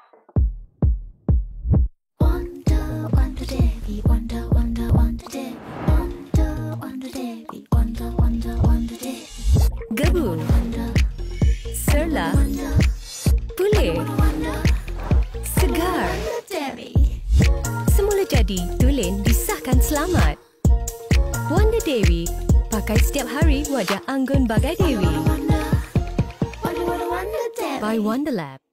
Wonder, Wonder Devi, Wonder, Wonder, Wonder Devi, Wonder, Wonder Devi, Wonder, Wonder, Wonder Devi. Gebu, Serla, Pulih, Segar. Semula jadi, tulen disahkan selamat. Wonder Dewi, pakai setiap hari wajah anggun bagai Dewi. By Wonderlab.